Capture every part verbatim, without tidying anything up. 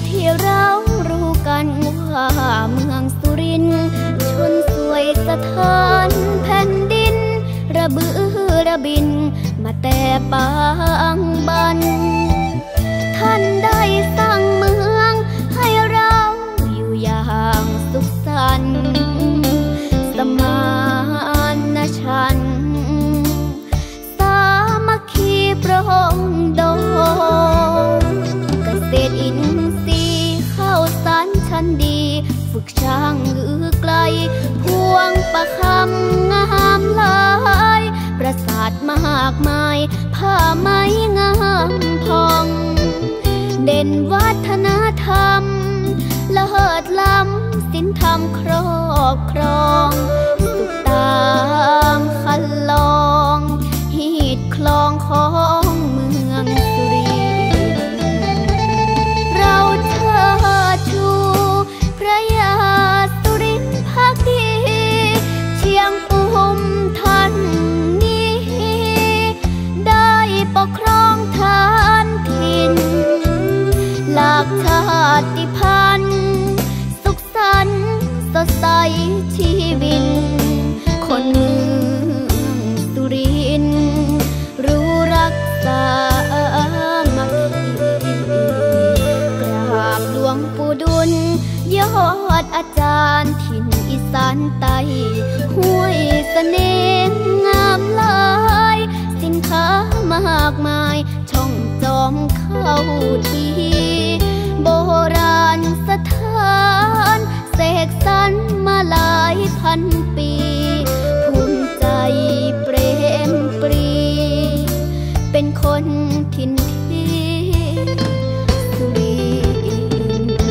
ที่เรารู้กันว่าเมืองสุรินทร์ชนสวยสถานแผ่นดินระบือระบินมาแต่ปางบันท่านได้สร้างเมืองให้เราอยู่อย่างสุขสันต์สมานฉันท์สามัคคีปรองดองเกษตรอินทรีย์ข้าวสารชั้นดีฝึกช่างมือไกลพวงประคำงามหลายประสาทมากมายผ้าไหมงามพองเด่นวัฒนธรรมเลิศล้ำศิลธรรมครอบครองสุขตามคันลองฮีดคลองของเมืองสุรินทร์เราเชิดชูพระยาสุรินทร์ภักดีเชียงอุมท่านนี้ได้ปกครองฐานถิ่นหลากชาติพันธุ์สุขสันต์สดใสชีวิตคนเมืองสุรินทร์รู้รักษามัคคีกราบหลวงปู่ดุลยอดอาจารย์ถิ่นอีสานใต้ห้วยเสน่ห์งามหลายสินค้ามากมายช่องจอมเข้าทีโบราณสถานเสกสรรมาหลายพันปีภูมิใจเปรมปรีเป็นคนถิ่นที่สุรินทร์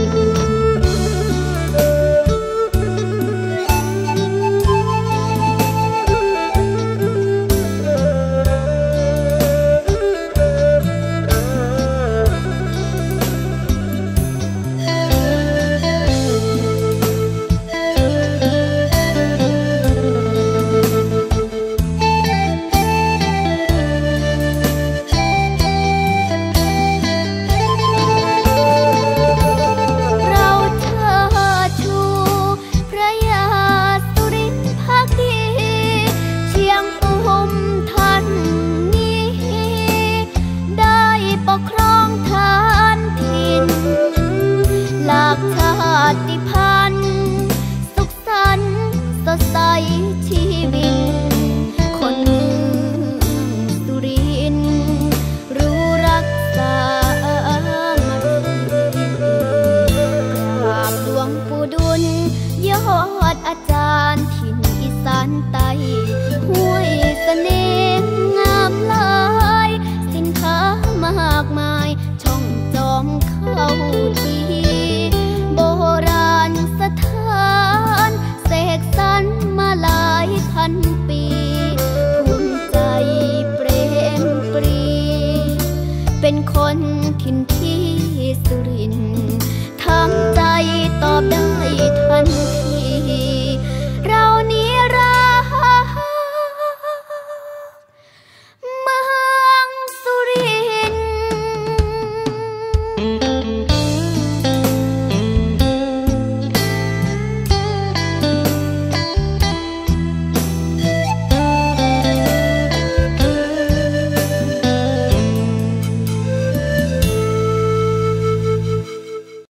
ชีวิตคนเมืองสุรินทร์รู้รักษามัคคีกราบหลวงปู่ดุลยอดอาจารย์ถิ่นอีสานใต้ห้วยเสน่ห์งามหลายสินค้ามากมายช่องจอมเข้าทีโบราณสถานเสกสรรมาหลายพันปีภูมิใจเปรมปรีเป็นคนถิ่นที่สุรินทร์ทำใจตอบได้ทันทีเรานี้